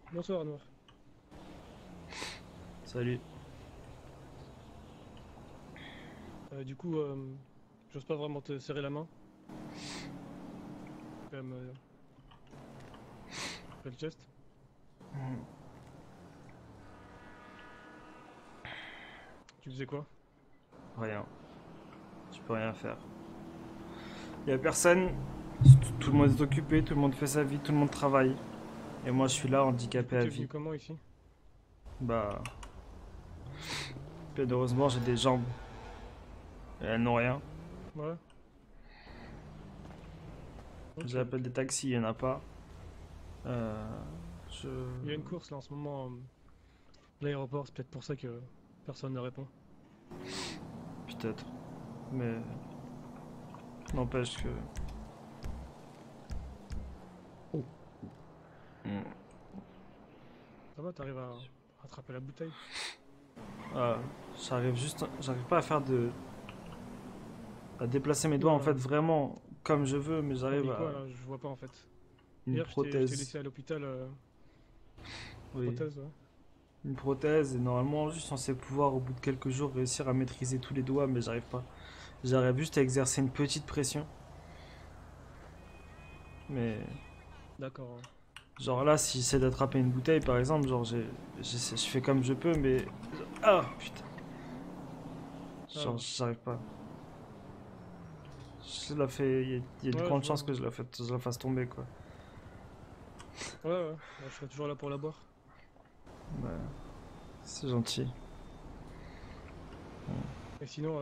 Bonsoir Noir. Salut. Du coup, j'ose pas vraiment te serrer la main. Quand même, fais le geste. Tu faisais quoi? Rien. Je peux rien faire. Y a personne. Tout le monde est occupé, tout le monde fait sa vie, tout le monde travaille. Et moi je suis là Du handicapé coup, à t'es vie. venu comment ici? Bah. Heureusement j'ai des jambes. Et elles n'ont rien. Ouais. Ok, J'appelle ok. des taxis, y en a pas. Euh, je. Il y a une course là en ce moment, l'aéroport, c'est peut-être pour ça que personne ne répond. Peut-être. Mais. N'empêche que. Hmm. Ça va, t'arrives à rattraper la bouteille? Ah, j'arrive pas à faire de. À déplacer mes doigts en fait vraiment comme je veux, mais T'as j'arrive pris quoi à. là? Je vois pas en fait. Une Hier, je t'ai prothèse. laissé à l'hôpital, Oui. prothèse, ouais. Une prothèse et normalement je suis censé pouvoir au bout de quelques jours réussir à maîtriser tous les doigts mais j'arrive pas. J'arrive juste à exercer une petite pression. Mais D'accord. genre là si j'essaie d'attraper une bouteille par exemple, genre je fais comme je peux mais... Ah putain. Ah, Genre j'arrive pas. Je la fais... Il y a de ouais, je grandes vois, chances ouais. que je la fasse tomber quoi. Ouais, ouais. Bah, je serai toujours là pour la boire. Ouais, c'est gentil. Et sinon,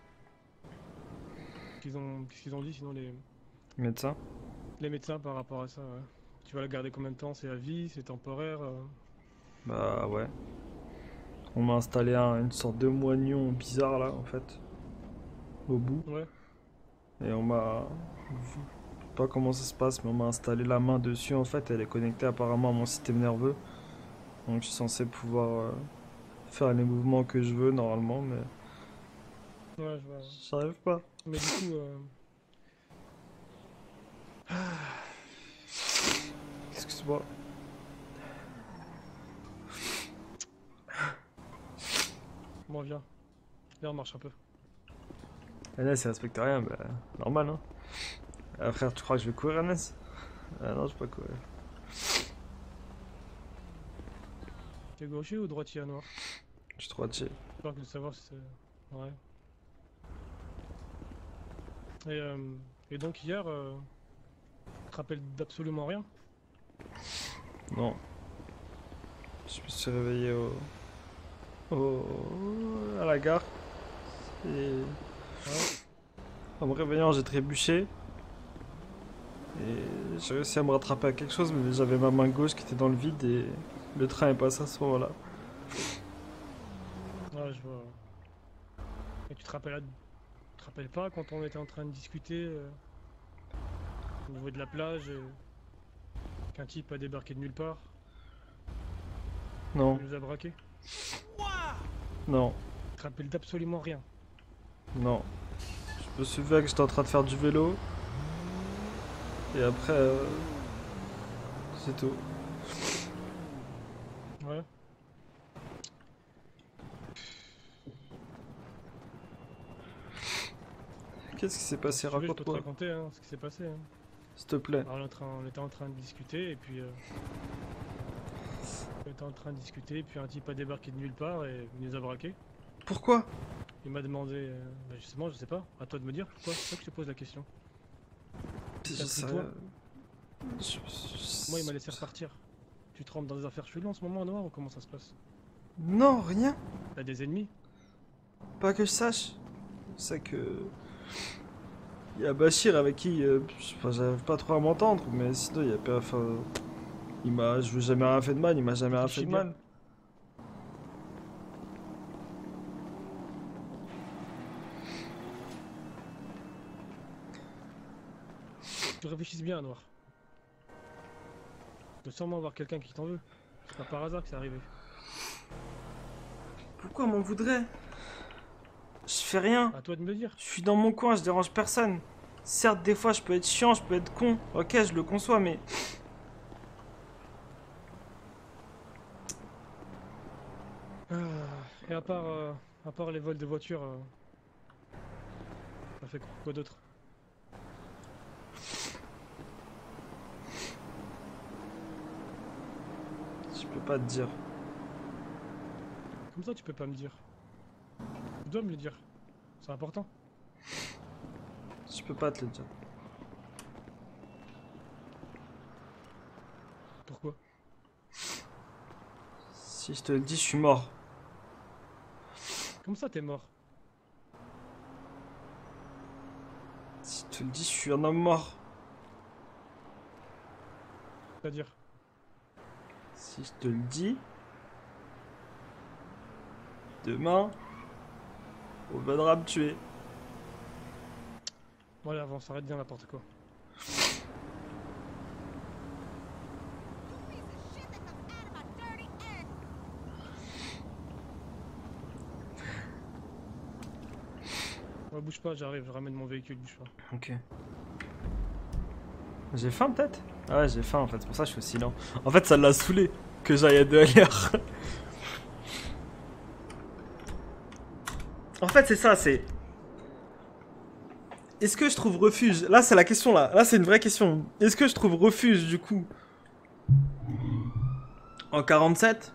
qu'est-ce qu'ils ont dit sinon Médecin? les médecins par rapport à ça, ouais. Tu vas la garder combien de temps? C'est à vie? C'est temporaire? Bah ouais. On m'a installé une sorte de moignon bizarre là en fait. Au bout. Ouais, Et on m'a... Pas comment ça se passe, mais on m'a installé la main dessus en fait. Elle est connectée apparemment à mon système nerveux. Donc je suis censé pouvoir faire les mouvements que je veux normalement, mais ouais, je vois, ouais. j'arrive pas. Mais du coup, Excuse-moi. bon, viens. Viens, on marche un peu. Agnès, il respecte rien, bah normal hein. Ah, frère, tu crois que je vais courir Agnès? Ah non, je vais pas courir. T'es gaucher ou droitier à noir? Je suis trop chill. J'espère que de savoir si c'est... Ouais. Et donc hier, tu te rappelles d'absolument rien? Non. Je me suis réveillé à la gare. Et Ouais. en me réveillant, j'ai trébuché. Et j'ai réussi à me rattraper à quelque chose, mais j'avais ma main gauche qui était dans le vide et le train est passé à ce moment-là. Ouais, je vois. Et tu te rappelles pas quand on était en train de discuter au niveau de la plage et qu'un type a débarqué de nulle part, Non, il nous a braqué? non, Tu te rappelles d'absolument rien? non. Je me souviens que j'étais en train de faire du vélo. Et après, c'est tout. Ouais. Qu'est-ce qui s'est Bon, si passé? tu veux, je peux te Raconte-moi. raconter hein, ce qui s'est passé. Hein. S'il te plaît. Alors, on était en train de discuter et puis on était en train de discuter et puis un type a débarqué de nulle part et il nous a braqué. Pourquoi? Il m'a demandé, bah, justement, je sais pas, à toi de me dire pourquoi. C'est ça que je te pose la question. Je Il t'a pris sais toi? rien. Moi, il m'a laissé repartir. Tu te rentres dans des affaires cheloues en ce moment, Noir, ou comment ça se passe? Non, rien. T'as des ennemis? Pas que je sache. Je sais que... Il y a Bachir avec qui enfin, j'arrive pas trop à m'entendre, mais sinon il y a pas... Enfin, je lui ai jamais rien fait de mal, il m'a jamais rien fait Réfléchis de bien. mal. Tu réfléchisses bien, Noir. Il doit sûrement avoir quelqu'un qui t'en veut. C'est pas par hasard que c'est arrivé. Pourquoi m'en voudrait? Je fais rien. À toi de me dire. Je suis dans mon coin, je dérange personne. Certes, des fois, je peux être chiant, je peux être con. Ok, je le conçois, mais Et à part les vols de voitures, ça fait quoi d'autre? Je peux pas te dire. Comme ça, tu peux pas me dire. Tu dois me le dire. C'est important. Je peux pas te le dire. Pourquoi? Si je te le dis, je suis mort. Comme ça, t'es mort. Si je te le dis, je suis un homme mort. C'est-à-dire? Si je te le dis, demain, on viendra me tuer. Voilà, avant, ça arrête bien n'importe quoi. Ouais, bouge pas, j'arrive, je ramène mon véhicule, bouge pas. Ok. J'ai faim peut-être? Ah ouais, j'ai faim en fait, c'est pour ça que je suis aussi lent. En fait, ça l'a saoulé que j'aille à 2 à l'heure. En fait, c'est ça, c'est... Est-ce que je trouve refuge? Là, c'est la question là. Là, c'est une vraie question. Est-ce que je trouve refuge du coup en 47?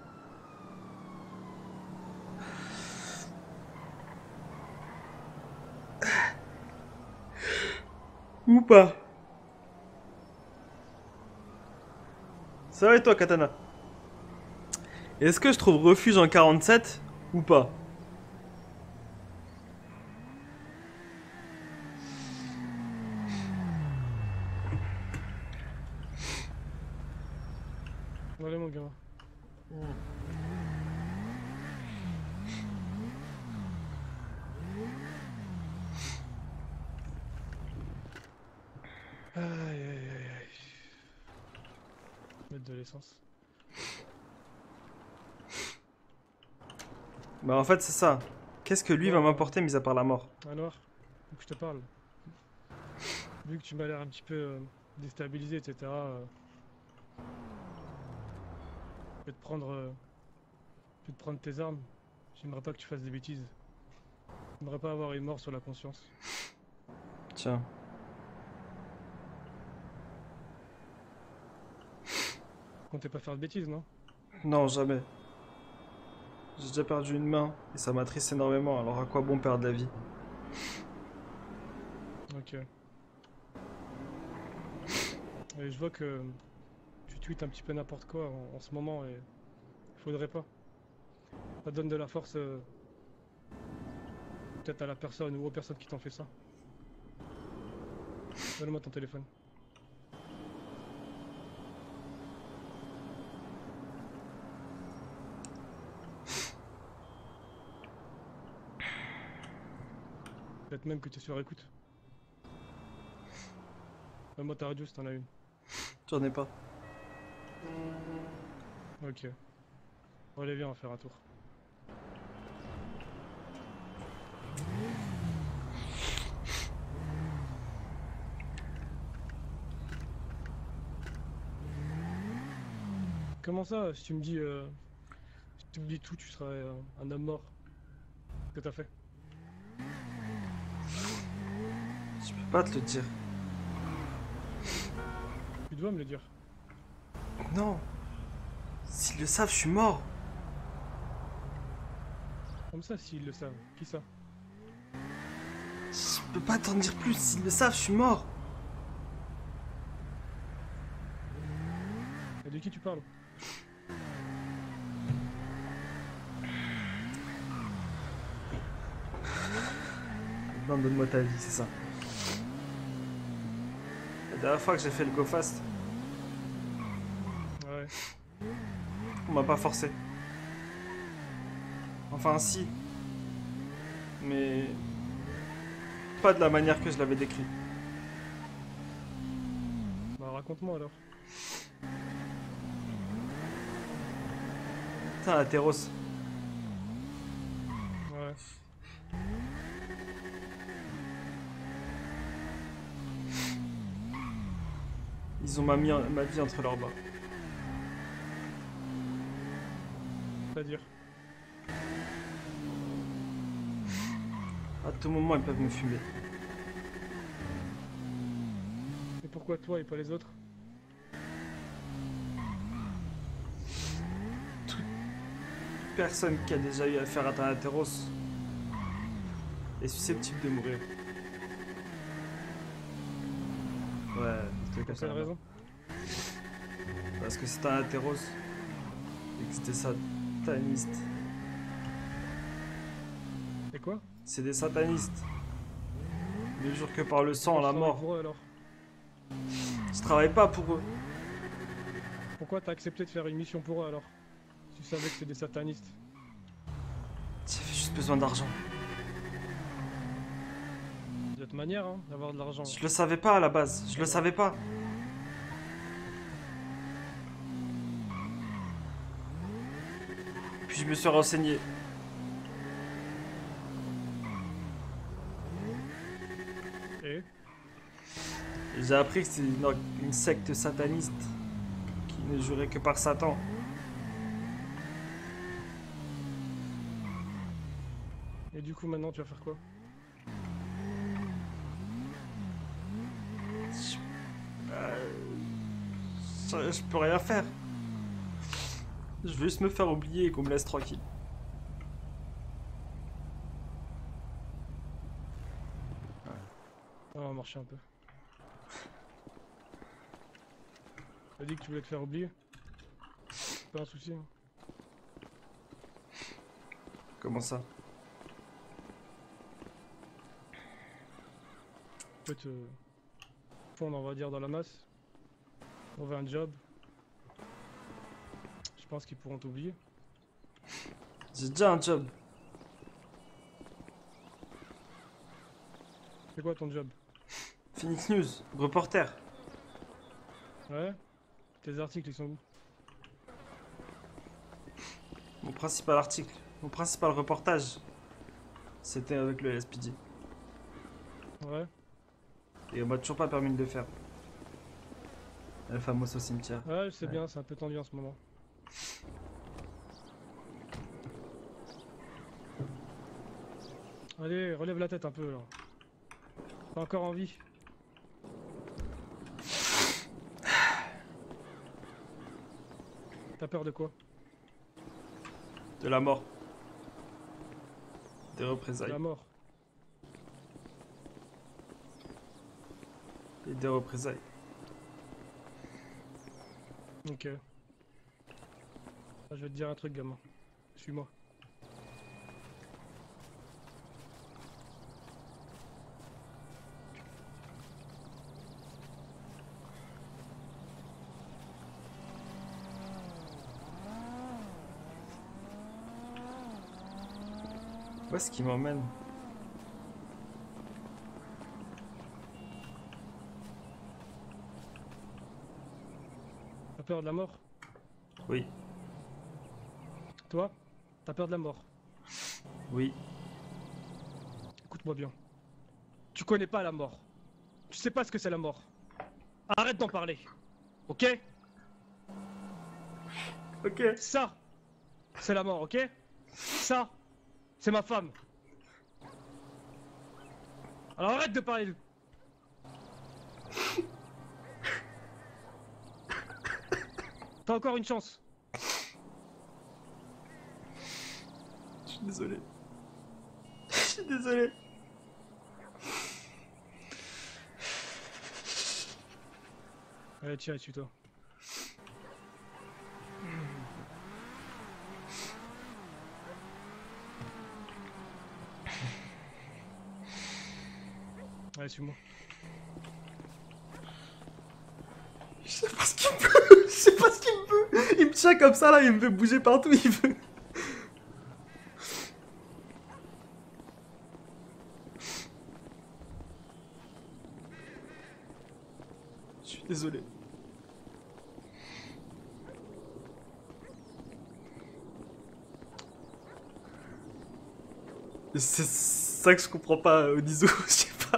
Ou pas? Ça va et toi, Katana? Est-ce que je trouve refuge en 47 ou pas? Allez, mon gamin. Aïe, aïe, aïe, aïe. Mettre de l'essence. Bah en fait, c'est ça. Qu'est-ce que lui va m'apporter mis à part la mort? Alors, faut que je te parle. Vu que tu m'as l'air un petit peu déstabilisé, etc. Je vais te prendre tes armes. J'aimerais pas que tu fasses des bêtises. J'aimerais pas avoir une mort sur la conscience. Tiens. Comptez pas faire de bêtises, non? Non, jamais. J'ai déjà perdu une main et ça m'attriste énormément, alors à quoi bon perdre la vie? Ok. Et je vois que tu tweets un petit peu n'importe quoi en ce moment et faudrait pas. Ça donne de la force peut-être à la personne ou aux personnes qui t'ont fait ça. Donne-moi ton téléphone. Peut-être même que tu es sur écoute. Donne-moi ta radio si t'en as une. J'en ai pas. Ok. Bon, allez, viens, on va faire un tour. Comment ça, si tu me dis, si tu me dis tout, tu serais un homme mort? Qu'est-ce que t'as fait? Je peux pas te le dire. Tu dois me le dire. Non. S'ils le savent, je suis mort. Comme ça, s'ils le savent. Qui ça? Je peux pas t'en dire plus. S'ils le savent, je suis mort. Et de qui tu parles? Non, donne-moi ta vie, c'est ça. La dernière fois que j'ai fait le go fast, Ouais. on m'a pas forcé. Enfin, si. Mais pas de la manière que je l'avais décrit. Bah raconte-moi alors. Putain, la terros. Ouais. Ils ont ma vie entre leurs bras. C'est-à-dire? À tout moment, ils peuvent me fumer. Et pourquoi toi et pas les autres? Personne qui a déjà eu affaire à Thanateros est susceptible de mourir. Ouais, c'est comme Pour ça. quelle raison? Parce que c'est Thanateros et que c'est des satanistes. Et quoi? C'est des satanistes. Ne jurent que par le sang, Pourquoi la tu travailles mort. pour eux alors? Je travaille pas pour eux. Pourquoi t'as accepté de faire une mission pour eux alors? Tu savais que c'est des satanistes. J'avais juste besoin d'argent. De toute manière, hein, d'avoir de l'argent. Je le savais pas à la base. Je le savais pas. Puis je me suis renseigné. Et Et j'ai appris que c'est une secte sataniste qui ne jurait que par Satan. Et du coup, maintenant, tu vas faire quoi? Je peux rien faire. Je veux juste me faire oublier et qu'on me laisse tranquille. On va marcher un peu. T'as dit que tu voulais te faire oublier? Pas un souci. Hein. Comment ça? Tu peux te fondre, on va dire, dans la masse. Trouver un job. Je pense qu'ils pourront t'oublier. J'ai déjà un job. C'est quoi ton job? Phoenix News, reporter. Ouais? Tes articles, ils sont où? Mon principal article, mon principal reportage, c'était avec le LSPD. Ouais? Et on m'a toujours pas permis de le faire. El famoso cimetière. Ouais, je sais Ouais. bien, c'est un peu tendu en ce moment. Allez, relève la tête un peu là. T'as encore envie? T'as peur de quoi? De la mort. Des De représailles. la mort. Et des représailles. Ok. Je vais te dire un truc, gamin. Suis-moi. Où est-ce qu'il m'emmène? T'as peur de la mort? Oui, Toi? T'as peur de la mort? oui. Écoute-moi bien. Tu connais pas la mort. Tu sais pas ce que c'est la mort. Arrête d'en parler. Ok? Ok. Ça, c'est la mort, ok? Ça, c'est ma femme. Alors arrête de parler de... T'as encore une chance. Je suis désolé. Je suis désolé. Allez, tiens, suis-toi. Allez, suis-moi. Je sais pas ce qu'il me veut. Je sais pas ce qu'il me veut. Il me tient comme ça là, il me fait bouger partout. Il veut. Je suis désolé. C'est ça que je comprends pas, Onizo. Je sais pas.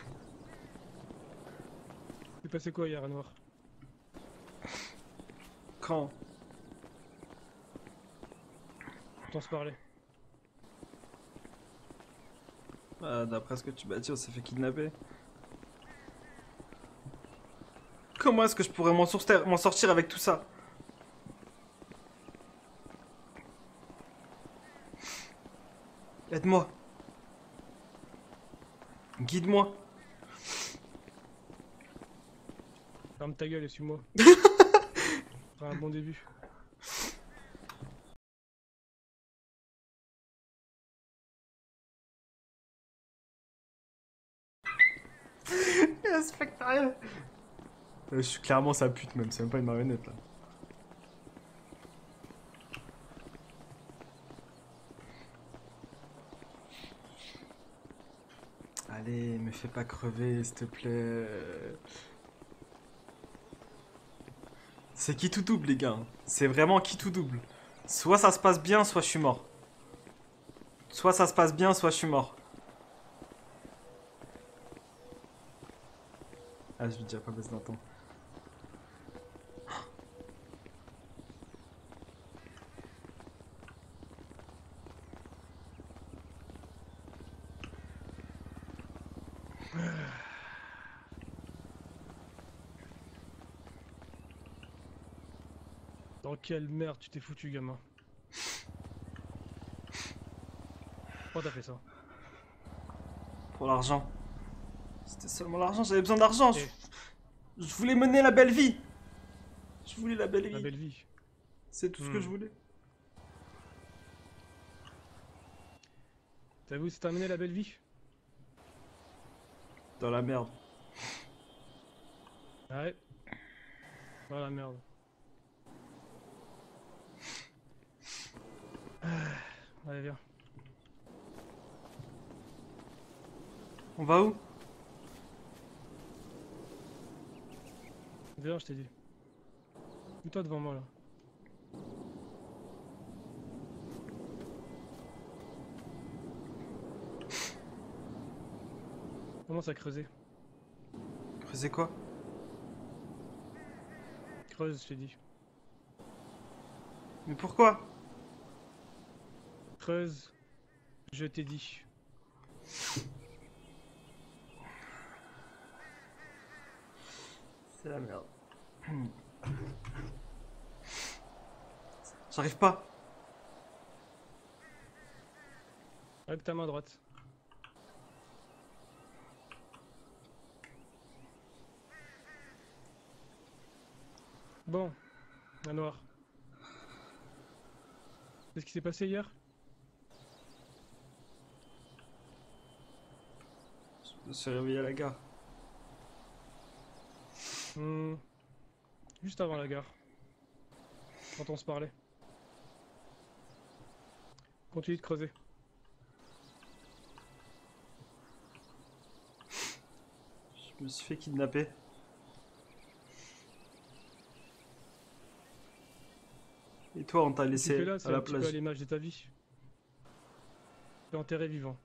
C'est passé quoi hier à Noir? Quand? On se parlait. D'après ce que tu m'as dit, on s'est fait kidnapper. Comment est-ce que je pourrais m'en sortir avec tout ça? Aide-moi. Guide-moi. Ferme ta gueule et suis-moi. C'est un bon début. Il respecte rien. Je suis clairement sa pute même, c'est même pas une marionnette là. Allez, me fais pas crever s'il te plaît. C'est qui tout double les gars. C'est vraiment qui tout double. Soit ça se passe bien, soit je suis mort. Soit ça se passe bien, soit je suis mort. Ah, je vais déjà pas baisser d'un temps. Dans quelle merde tu t'es foutu, gamin? Pourquoi t'as fait ça? Pour l'argent. C'était seulement l'argent, j'avais besoin d'argent. Eh. Je voulais mener la belle vie. Je voulais la belle La vie. belle vie. C'est tout ce que je voulais. T'as vu où c'est terminé la belle vie? Dans la merde. Ouais. Oh la merde. Allez, viens. On va où? Viens, je t'ai dit. Mets-toi devant moi là. Commence à creuser. Creuser quoi? Creuse, je t'ai dit. Mais pourquoi? Creuse, je t'ai dit. C'est la merde. J'arrive pas. Avec ta main droite. Bon, un noir. Qu'est-ce qui s'est passé hier? Je me suis réveillé à la gare. Juste avant la gare. Quand on se parlait. Continue de creuser. Je me suis fait kidnapper. Et toi, on t'a Ce que tu laissé fais là, c'est à la un petit peu à plage. l'image de ta vie. T'es enterré vivant.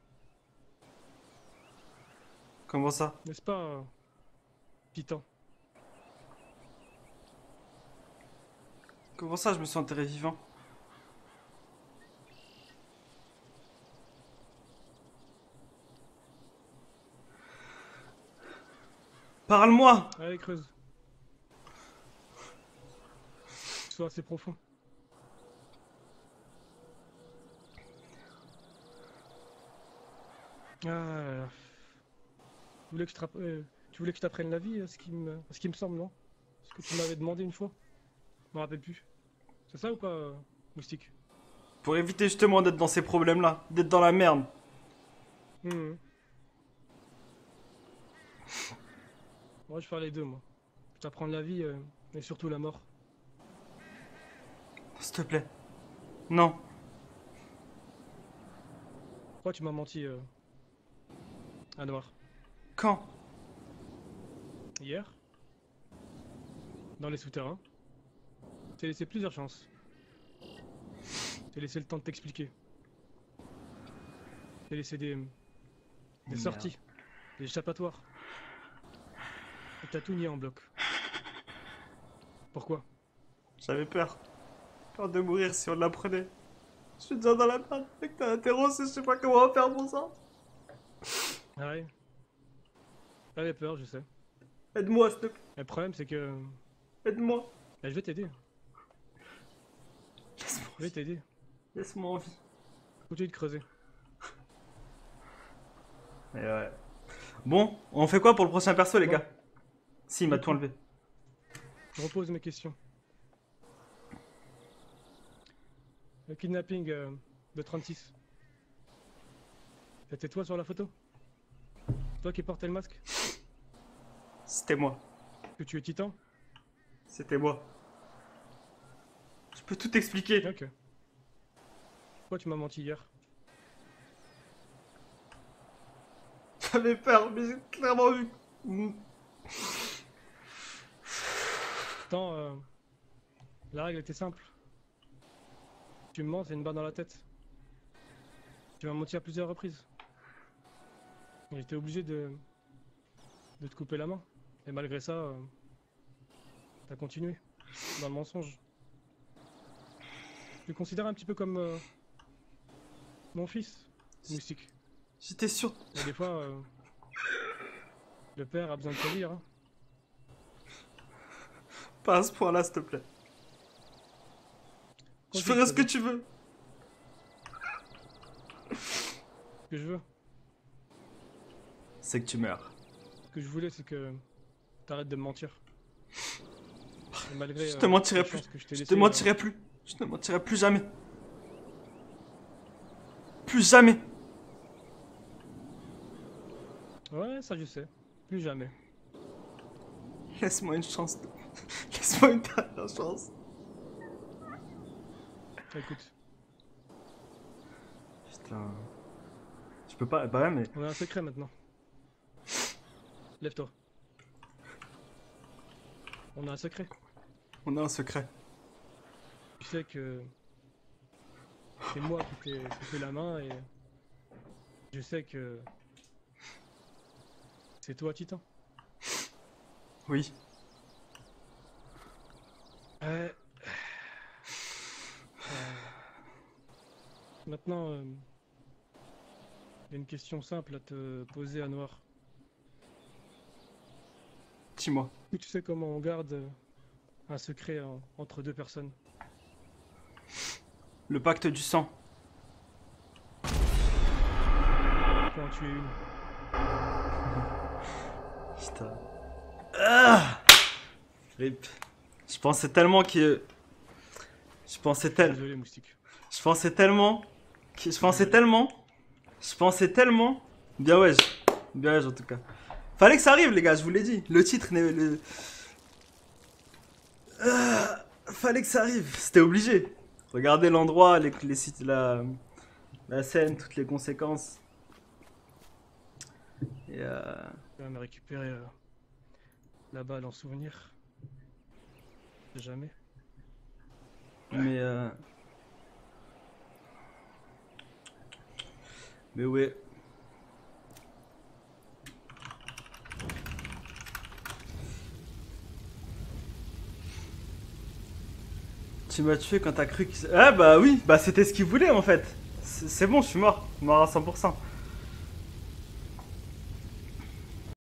Comment ça? N'est-ce pas, Titan? Comment ça, je me suis enterré vivant? Parle-moi! Allez, creuse. Sois assez profond. Ah là là. Tu voulais que je t'apprenne la vie, à ce qui me semble, non? Ce que tu m'avais demandé une fois. Je me rappelle plus. C'est ça ou pas, Moustique? Pour éviter justement d'être dans ces problèmes-là, d'être dans la merde. Moi, je vais faire les deux, moi. Je t'apprends la vie, et surtout la mort. S'il te plaît. Non. Pourquoi tu m'as menti, à Noir? Quand? Hier? Dans les souterrains? Je t'ai laissé plusieurs chances. Je t'ai laissé le temps de t'expliquer. Je t'ai laissé des Merde. sorties, des échappatoires. Et t'as tout nié en bloc. Pourquoi? J'avais peur. Peur de mourir si on l'apprenait. Je suis déjà dans la merde. Mec, t'as un terreau, je sais pas comment faire pour ça. Ah ouais. J'avais peur, je sais. Aide-moi, s'il te plaît. Le problème, c'est que. Aide-moi. Bah, je vais t'aider. Laisse-moi Je vais t'aider. Laisse-moi en vie. Continue de creuser. Et ouais. Bon, on fait quoi pour le prochain perso, les Bon. gars? Si, il m'a tout enlevé. Je repose mes questions. Le kidnapping de 36. C'était toi sur la photo? Toi qui portais le masque? C'était moi. Que tu es Titan? C'était moi. Je peux tout expliquer. Ok. Pourquoi tu m'as menti hier? J'avais peur, mais j'ai clairement vu. Pourtant, la règle était simple. Tu me mens, c'est une balle dans la tête. Tu m'as menti à plusieurs reprises. J'étais obligé de te couper la main. Et malgré ça, t'as continué dans le mensonge. Tu le considères un petit peu comme mon fils, Moustique. J'étais sûr. Et des fois, le père a besoin de te lire. Hein. Pas à ce point-là, s'il te plaît. Je ferai ce que tu veux. Ce que je veux. C'est que tu meurs. Ce que je voulais, c'est que t'arrêtes de me mentir. Et malgré, Je te mentirai la plus. chance que je t'ai Je laissée, te mentirai plus. Je ne mentirai plus jamais. Plus jamais. Ouais, ça je sais. Plus jamais. Laisse-moi une chance. Laisse-moi une dernière chance. Écoute, Putain. Je peux pas. Bah ouais, mais. on a un secret maintenant. Lève-toi. On a un secret. On a un secret. Tu sais que c'est moi qui t'ai coupé la main et je sais que c'est toi Titan. Oui. Maintenant, il y a une question simple à te poser à Noir. Dis-moi. Tu sais comment on garde un secret entre deux personnes? Le pacte du sang. Quand tu es une. Putain. Ah Rip. Je pensais tellement que. Je pensais tellement. Désolé, Moustique. Je pensais tellement. Je pensais tellement. Bien ouais. Bien ouais, en tout cas. Fallait que ça arrive, les gars, je vous l'ai dit. Le titre n'est. Fallait que ça arrive. C'était obligé. Regardez l'endroit, les sites, la scène, toutes les conséquences. Et Tu vas me récupérer la balle en souvenir. Jamais. Mais ouais. Tu m'as tué quand t'as cru que... Ah bah oui, bah c'était ce qu'il voulait en fait. C'est bon, je suis mort. Mort à 100%.